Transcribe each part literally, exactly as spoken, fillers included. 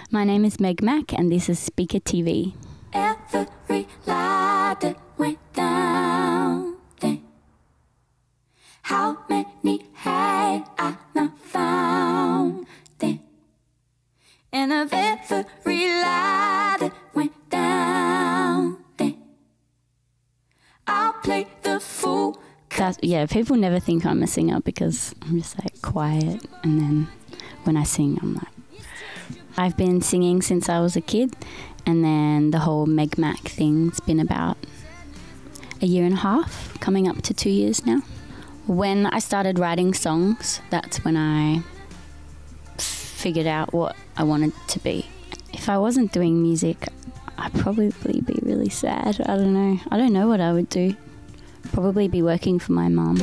My name is Meg Mac and this is Speaker T V. Every lie that went down then, how many had I not found then? And of every lie that went down then, I'll play the fool. That's, yeah, people never think I'm a singer because I'm just like quiet, and then when I sing I'm like, I've been singing since I was a kid, and then the whole Meg Mac thing's been about a year and a half, coming up to two years now. When I started writing songs, that's when I figured out what I wanted to be. If I wasn't doing music, I'd probably be really sad. I don't know. I don't know what I would do. Probably be working for my mum.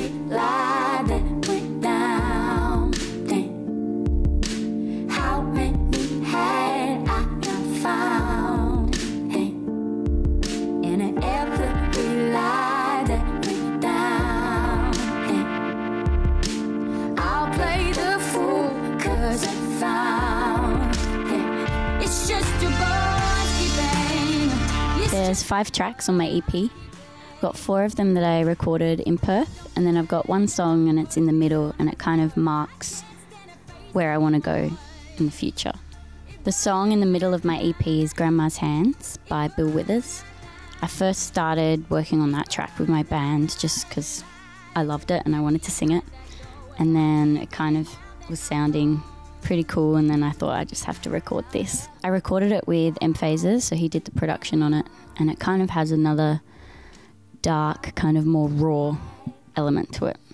There's five tracks on my E P. I've got four of them that I recorded in Perth, and then I've got one song and it's in the middle and it kind of marks where I want to go in the future. The song in the middle of my E P is Grandma's Hands by Bill Withers. I first started working on that track with my band just because I loved it and I wanted to sing it, and then it kind of was sounding pretty cool, and then I thought I just have to record this. I recorded it with M Phases, so he did the production on it, and it kind of has another dark, kind of more raw element to it.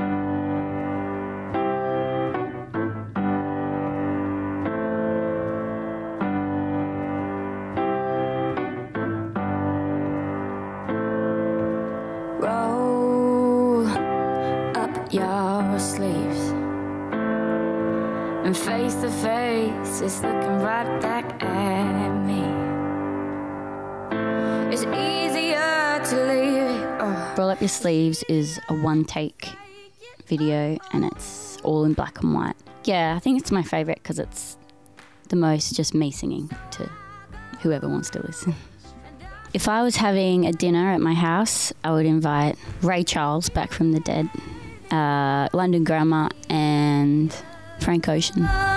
Roll up your sleeves and face to face, it's looking right back at me. It's easier to leave it. Oh. Roll Up Your Sleeves is a one-take video and it's all in black and white. Yeah, I think it's my favourite because it's the most just me singing to whoever wants to listen. If I was having a dinner at my house, I would invite Ray Charles, back from the dead, uh, London Grammar and Frank Ocean.